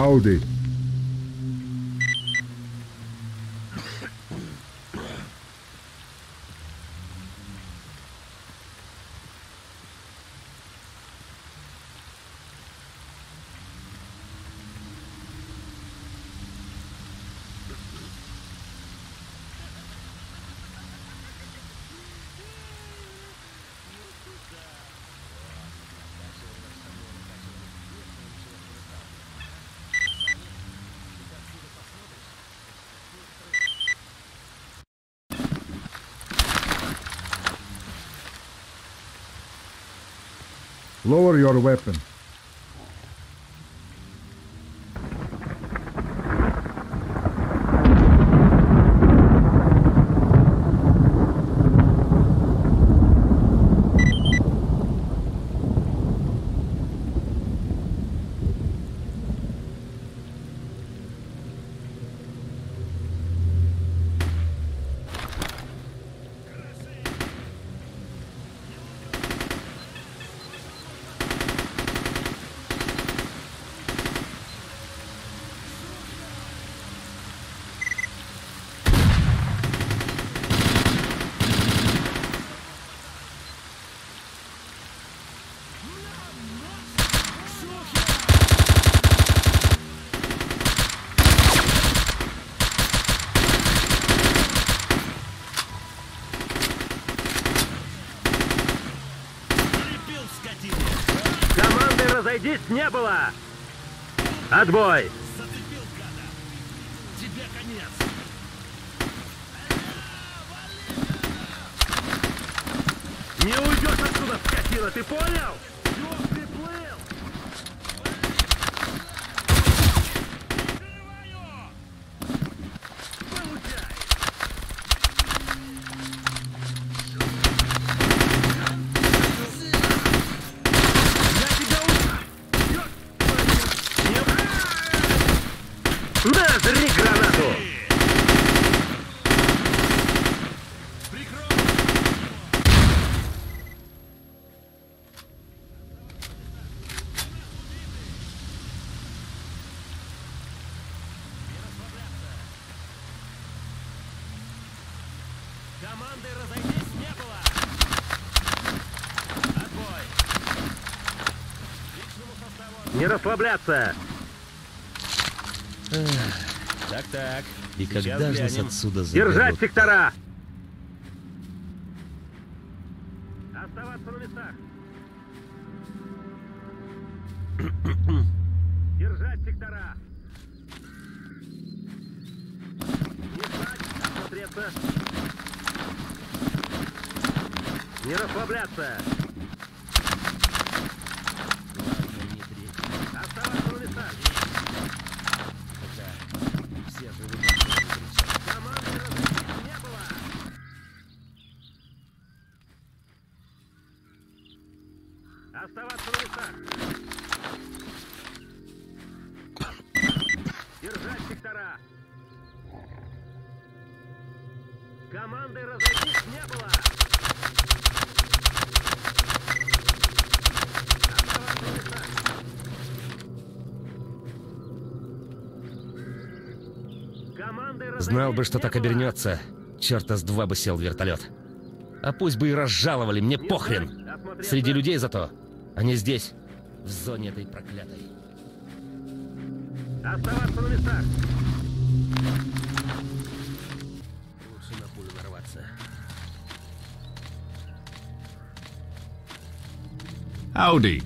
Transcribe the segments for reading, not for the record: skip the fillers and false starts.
Howdy. Lower your weapon. Разойдись, не было! Отбой! Зацепил, гада! Тебе конец! Не уйдешь отсюда, скотина, ты понял? Чё ты плыл? Получай! Назри гранату! Команды разойтись не было! Отбой! Личному составу... Не расслабляться! Так. И когда же нас отсюда Держать заберут? сектора! Оставаться на местах! Держать сектора! Не спать, осмотреться! Не расслабляться! Оставаться на местах! Все живут. Команды разойтись не было! Оставаться на местах! Держать сектора! Команды разойтись не было! Оставаться на местах! Знал бы, что так обернется, черта с два бы сел в вертолет. А пусть бы и разжаловали, мне похрен. Среди людей зато, а не здесь, в зоне этой проклятой. Оставаться на местах! Лучше на пулю нарваться. Howdy.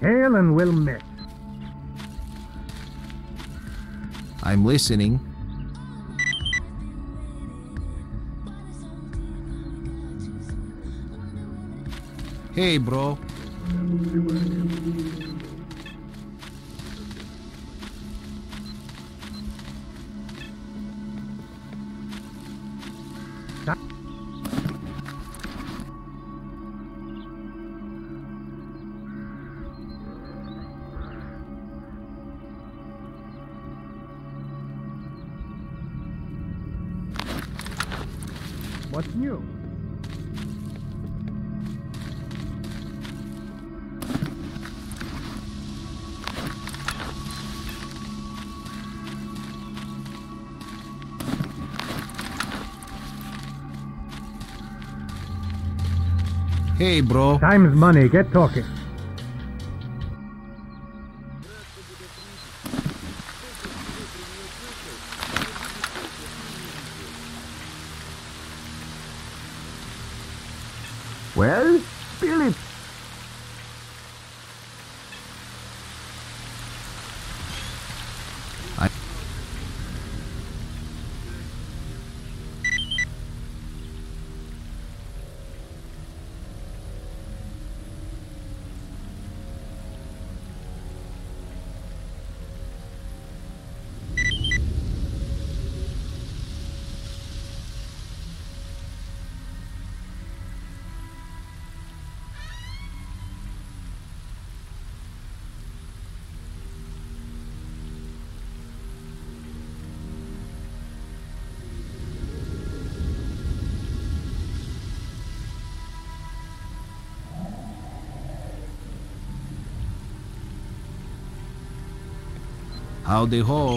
Hail and we'll meet. I'm listening. Hey, bro. What's new? Hey, bro. Time's money. Get talking. Well, spill it. Howdy ho.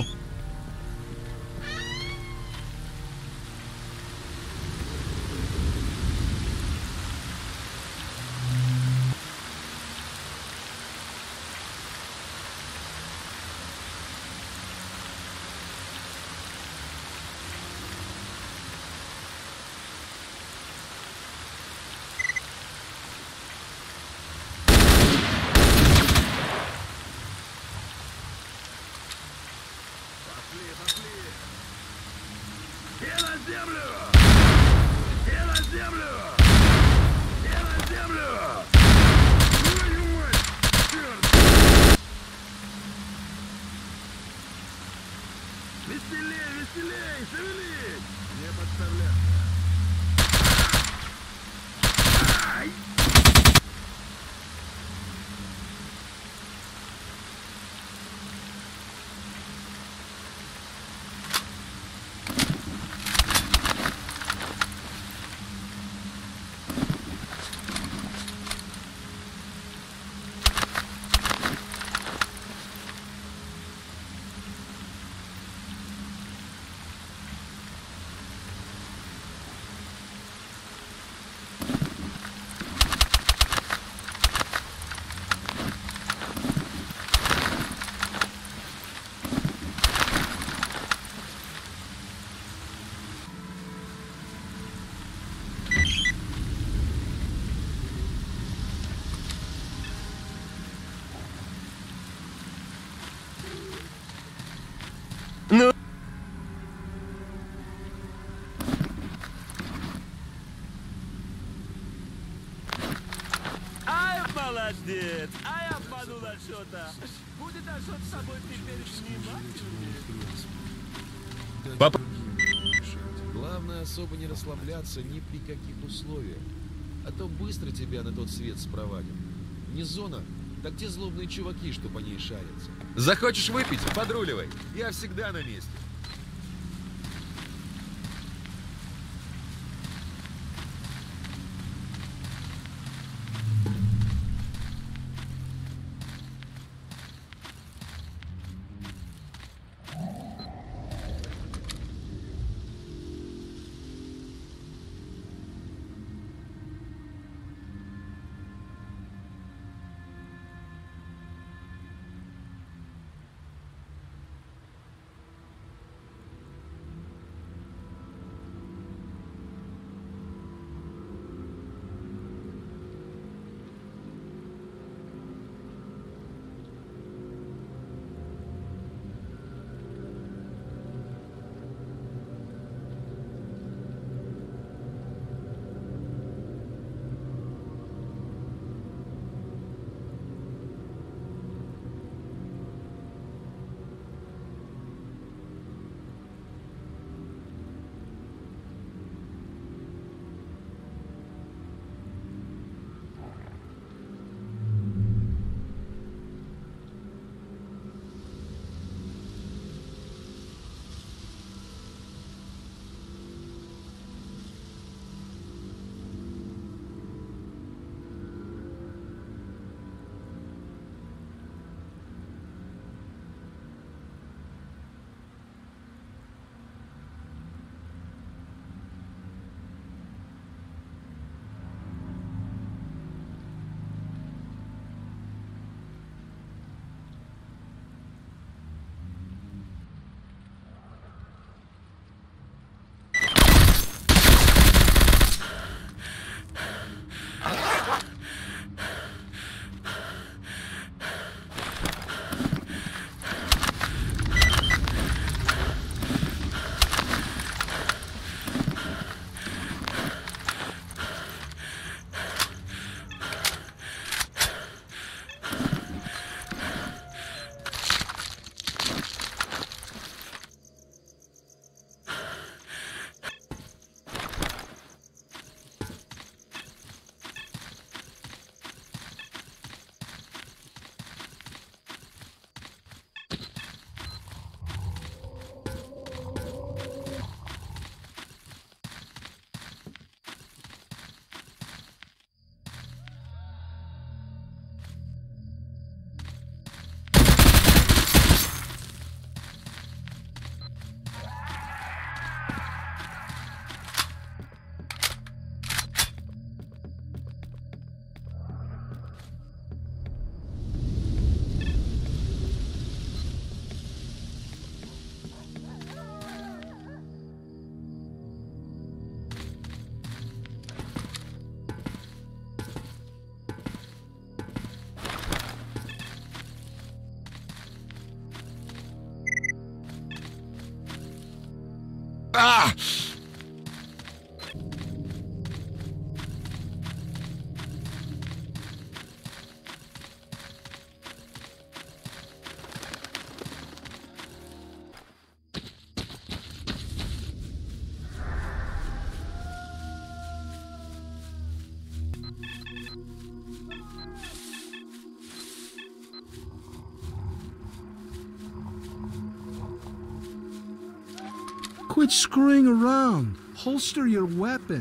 Молодец! А я обманул Ашота! Будет Ашот с собой теперь внимательнее. Папа. Главное, особо не расслабляться ни при каких условиях. А то быстро тебя на тот свет спровадят. Не зона, так те злобные чуваки, что по ней шарятся. Захочешь выпить? Подруливай. Я всегда на месте. Quit screwing around. Holster your weapon.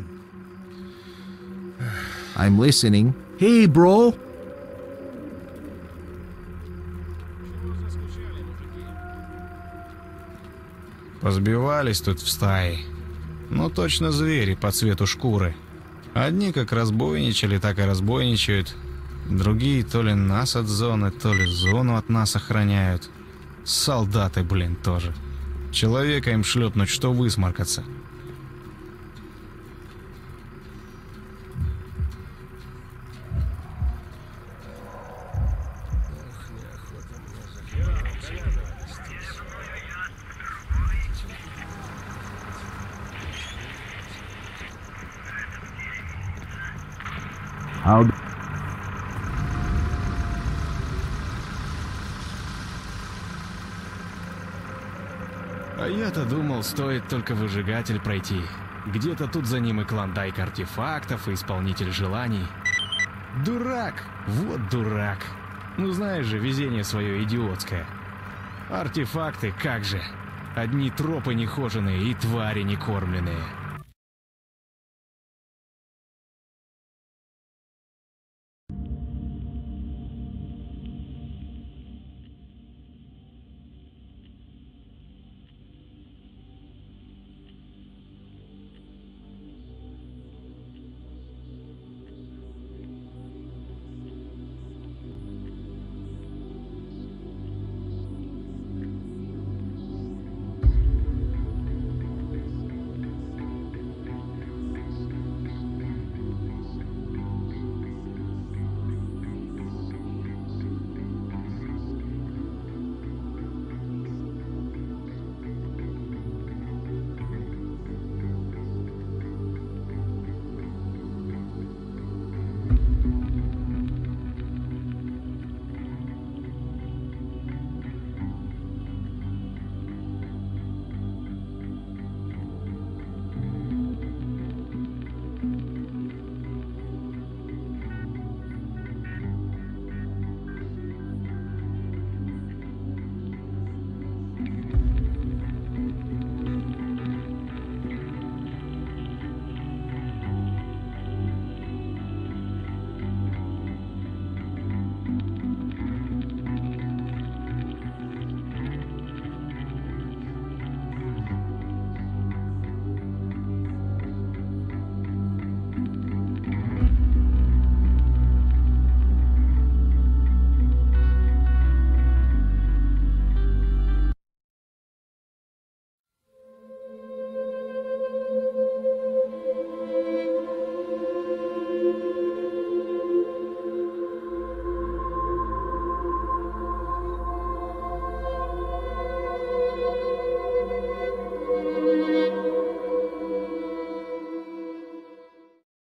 I'm listening. Hey, bro. Позбивались тут в стае. Ну, точно звери по цвету шкуры. Одни как разбойничали, так и разбойничают. Другие то ли нас от зоны, то ли зону от нас охраняют. Солдаты, блин, тоже. Человека им шлепнуть, что высморкаться. А я-то думал, стоит только выжигатель пройти. Где-то тут за ним и клондайк артефактов, и исполнитель желаний. Дурак! Вот дурак! Ну знаешь же, везение свое идиотское. Артефакты, как же! Одни тропы нехоженые и твари некормленные.